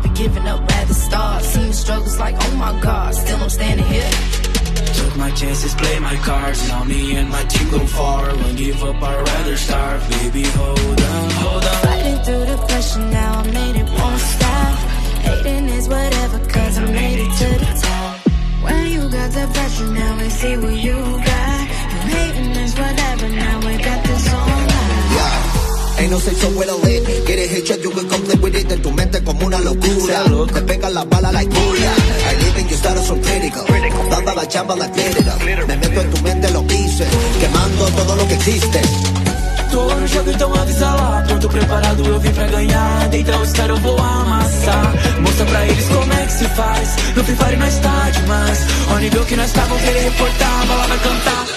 be giving up at the start. Seen the struggles like, oh my God, still I'm standing here. Took my chances, play my cards. Now me and my team go far. Won't give up, I'd rather starve. Baby, hold on, hold on. Fighting through the pressure, now I made it, won't stop. Hating is whatever, cause I made it to the top. When you got the pressure, now we see what you got. You hating is whatever, now we got this on live. Yeah, ain't no safe somewhere to live. Get it hit, you can come live with it. En tu mente como una locura. Te pegan las balas like Bulla. I live in your status so critical. Dando la chamba la clínica. Me meto en tu mente, lo quise. Quemando todo lo que existe. Tô no jogo, então avisa lá. Pronto, preparado, eu vim pra ganhar. Deitar os caras, eu vou amassar. Mostra pra eles como é que se faz. No Free Fire nós tá demais. Ao nível que nós tá, vão querer reportar. A bala vai cantar.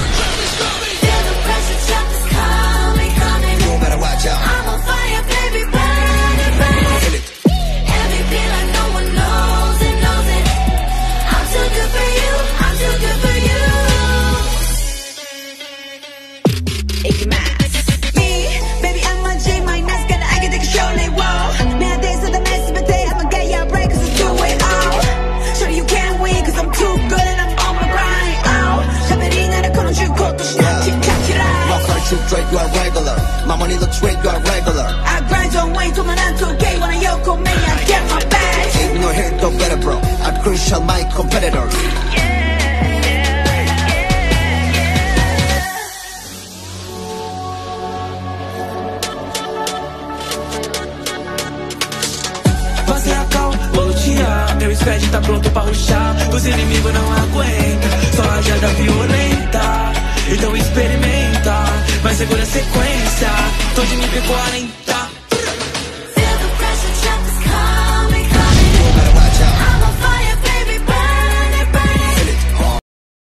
You better watch out. I'm on fire, baby, burn it, burn it. Everything like no one knows it, knows it. I'm too good for you, I'm too good for you. Iggy Mass. Me, baby, I'm on J, my nice got I can take a show, they won't. Nowadays, I'm the mess, but they, I'ma get ya break, cause it's two way out. Sure you can't win, cause I'm too good and I'm on my grind. Oh, 샤베링 하나 걸어주고 또 신나 틱탁이라. Walk hard, shoot straight, you are regular. My money looks straight, you are regular. I grind on way to my 9-2K when I yoko me, I get my bag. Ain't no hate, no better, bro. I crucial my competitors. Passei a cal, vou lutear. Meu squad tá pronto pra rushar. Os inimigos não aguentam, só rajada violenta. Então experimenta, mas segura a sequência. Tô de nível 40.